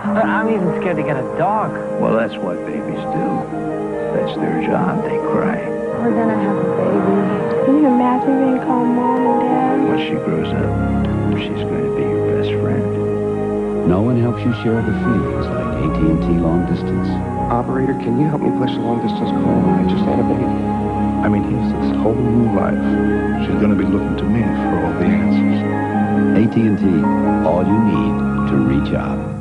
I'm even scared to get a dog. Well, that's what babies do. That's their job. They cry. We're gonna have a baby. Can you imagine being called Mom and Dad? When she grows up, she's going to be your best friend. No one helps you share the feelings like AT&T Long Distance. Operator, can you help me place a long-distance call? I just had a baby. I mean, here's this whole new life. She's going to be looking to me for all the answers. AT&T, all you need to reach out.